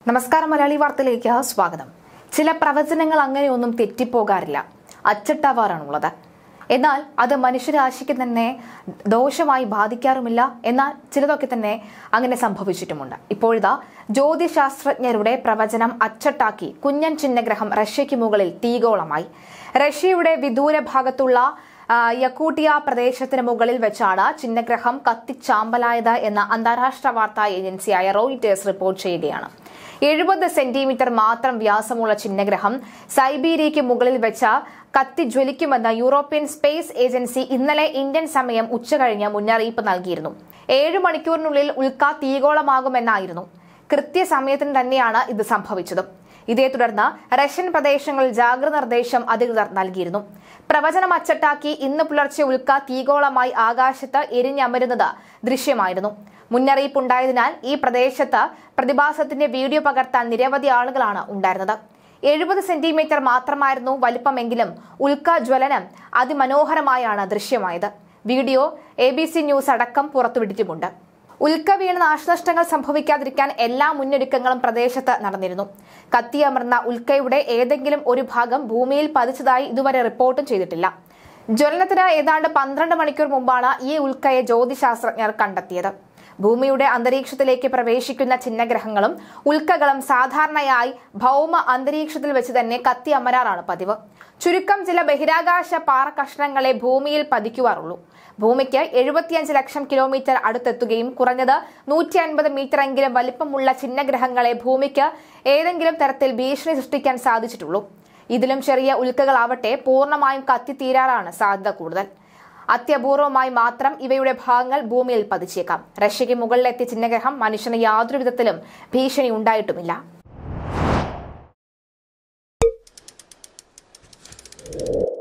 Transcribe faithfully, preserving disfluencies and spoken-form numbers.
നമസ്കാരം, മലയാളി വാർത്തയിലേക്ക് സ്വാഗതം. ചില പ്രവചനങ്ങൾ അങ്ങനെയൊന്നും തെറ്റിപ്പോകാറില്ല, അച്ചട്ടാവാറാണുള്ളത്. എന്നാൽ അത് മനുഷ്യരാശിക്ക് തന്നെ ദോഷമായി ബാധിക്കാറുമില്ല. എന്നാൽ ചിലതൊക്കെ തന്നെ അങ്ങനെ സംഭവിച്ചിട്ടുമുണ്ട്. ഇപ്പോഴിതാ ജ്യോതിശാസ്ത്രജ്ഞരുടെ പ്രവചനം അച്ചട്ടാക്കി കുഞ്ഞൻ ചിഹ്നഗ്രഹം റഷ്യയ്ക്ക് മുകളിൽ തീഗോളമായി. റഷ്യയുടെ വിദൂര ഭാഗത്തുള്ള യക്കൂട്ടിയ പ്രദേശത്തിന് മുകളിൽ വെച്ചാണ് ചിഹ്നഗ്രഹം കത്തിച്ചാമ്പലായത് എന്ന് അന്താരാഷ്ട്ര വാർത്താ ഏജൻസിയായ റോയിറ്റേഴ്സ് റിപ്പോർട്ട് ചെയ്യുകയാണ്. എഴുപത് സെന്റിമീറ്റർ മാത്രം വ്യാസമുള്ള ചിഹ്നഗ്രഹം സൈബീരിയയ്ക്ക് മുകളിൽ വെച്ച കത്തിജ്വലിക്കുമെന്ന് യൂറോപ്യൻ സ്പേസ് ഏജൻസി ഇന്നലെ ഇന്ത്യൻ സമയം ഉച്ചകഴിഞ്ഞ് മുന്നറിയിപ്പ് നൽകിയിരുന്നു. ഏഴു മണിക്കൂറിനുള്ളിൽ ഉൽക്ക തീഗോളമാകുമെന്നായിരുന്നു. കൃത്യസമയത്തിന് തന്നെയാണ് ഇത് സംഭവിച്ചതും. ഇതേ തുടർന്ന് റഷ്യൻ പ്രദേശങ്ങളിൽ ജാഗ്രത നിർദ്ദേശം അധികൃതർ നൽകിയിരുന്നു. പ്രവചനം അച്ചട്ടാക്കി ഇന്ന് പുലർച്ചെ ഉൽക്ക തീഗോളമായി ആകാശത്ത് എരിഞ്ഞമരുന്നത് ദൃശ്യമായിരുന്നു. മുന്നറിയിപ്പുണ്ടായതിനാൽ ഈ പ്രദേശത്ത് പ്രതിഭാസത്തിന്റെ വീഡിയോ പകർത്താൻ നിരവധി ആളുകളാണ് ഉണ്ടായിരുന്നത്. എഴുപത് സെന്റിമീറ്റർ മാത്രമായിരുന്നു വലിപ്പമെങ്കിലും ഉൽക്ക ജ്വലനം അതിമനോഹരമായാണ് ദൃശ്യമായത്. Video A B C news അടക്കം പുറത്തുവിട്ടിട്ടുമുണ്ട്. ഉൽക്ക വീണ് നാശനഷ്ടങ്ങൾ സംഭവിക്കാതിരിക്കാൻ എല്ലാ മുന്നൊരുക്കങ്ങളും പ്രദേശത്ത് നടന്നിരുന്നു. കത്തിയമർന്ന ഉൽക്കയുടെ ഏതെങ്കിലും ഒരു ഭാഗം ഭൂമിയിൽ പതിച്ചതായി ഇതുവരെ റിപ്പോർട്ടും ചെയ്തിട്ടില്ല. ജ്വലനത്തിന് ഏതാണ്ട് പന്ത്രണ്ട് മണിക്കൂർ മുമ്പാണ് ഈ ഉൽക്കയെ ജ്യോതിശാസ്ത്രജ്ഞർ കണ്ടെത്തിയത്. ഭൂമിയുടെ അന്തരീക്ഷത്തിലേക്ക് പ്രവേശിക്കുന്ന ചിഹ്നഗ്രഹങ്ങളും ഉൽക്കകളും സാധാരണയായി ഭൗമ അന്തരീക്ഷത്തിൽ വെച്ച് തന്നെ കത്തി അമരാറാണ് പതിവ്. ചുരുക്കം ചില ബഹിരാകാശ പാറ കഷ്ണങ്ങളെ ഭൂമിയിൽ പതിക്കുവാറുള്ളൂ. ഭൂമിക്ക് എഴുപത്തിയഞ്ച് ലക്ഷം കിലോമീറ്റർ അടുത്തെത്തുകയും കുറഞ്ഞത് നൂറ്റി അൻപത് മീറ്ററെങ്കിലും വലിപ്പമുള്ള ചിഹ്നഗ്രഹങ്ങളെ ഭൂമിക്ക് ഏതെങ്കിലും തരത്തിൽ ഭീഷണി സൃഷ്ടിക്കാൻ സാധിച്ചിട്ടുള്ളൂ. ഇതിലും ചെറിയ ഉൽക്കകളാവട്ടെ പൂർണ്ണമായും കത്തിത്തീരാറാണ് സാധ്യത കൂടുതൽ. അത്യപൂർവമായി മാത്രം ഇവയുടെ ഭാഗങ്ങൾ ഭൂമിയിൽ പതിച്ചേക്കാം. റഷ്യയ്ക്ക് മുകളിലെത്തിയ ചിഹ്നഗ്രഹം മനുഷ്യന് യാതൊരു വിധത്തിലും ഭീഷണി ഉണ്ടായിട്ടുമില്ല.